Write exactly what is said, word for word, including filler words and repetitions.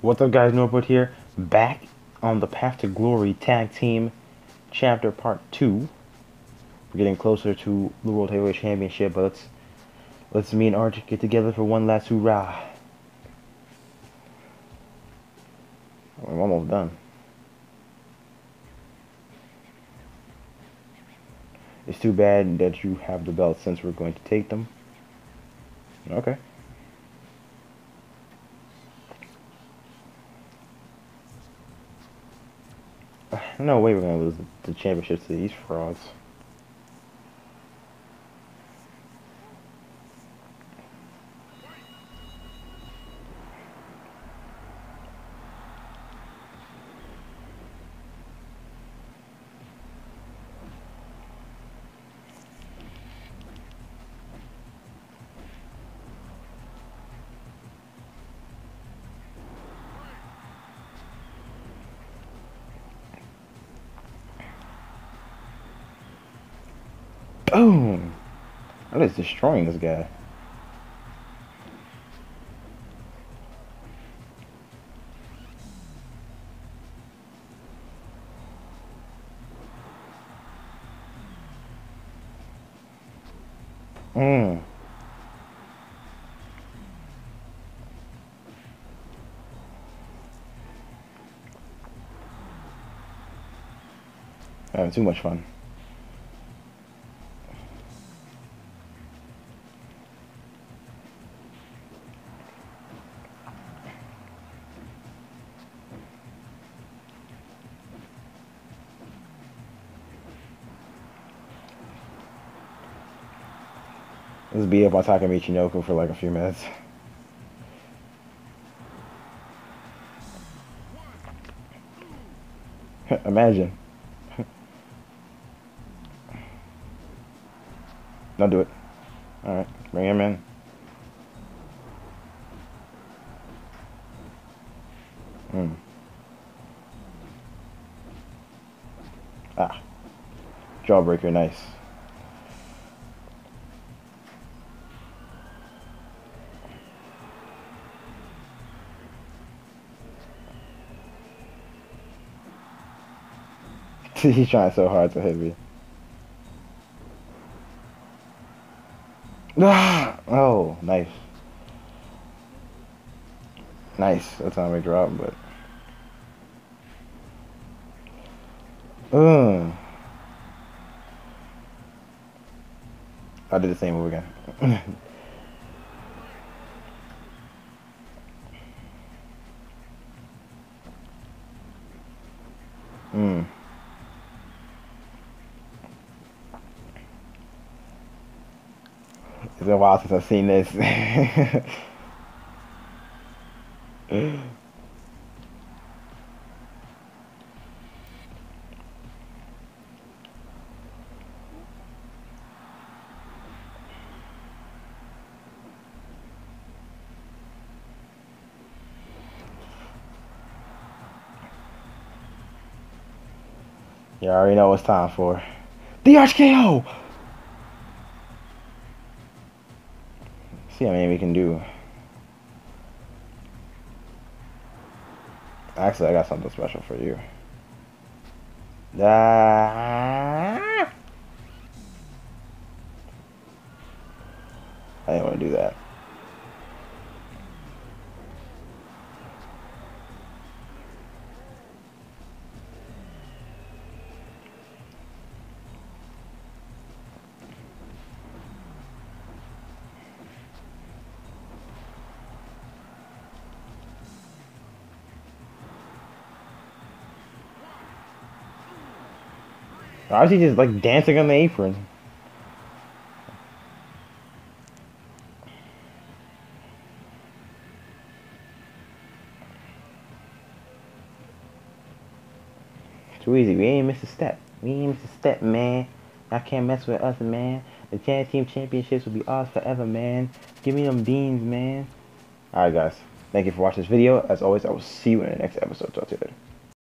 What's up, guys? Norwood here, back on the Path to Glory Tag Team Chapter Part two. We're getting closer to the World Heavyweight Championship, but let's, let's me and Arch get together for one last hoorah. I'm almost done. It's too bad that you have the belts since we're going to take them. Okay. No way we're going to lose the championships to these frauds. Boom! I'm just destroying this guy. Mmm. Having too much fun. Let's beat up on Taka Michinoku for like a few minutes. Imagine. Don't do it. Alright, bring him in. Hmm. Ah. Jawbreaker, nice. He's trying so hard to hit me. Ah! Oh, nice. Nice. That's how we drop, but. Ugh. I did the same move again. Hmm. It's been a while since I've seen this. You already know what it's time for. The Arch K O! See how many we can do. Actually, I got something special for you. Ah! I didn't want to do that. Why is he just like dancing on the apron? Too easy. We ain't missed a step. We ain't missed a step, man. Y'all can't mess with us, man. The tag team championships will be ours forever, man. Give me them beans, man. Alright, guys. Thank you for watching this video. As always, I will see you in the next episode. Talk to you later.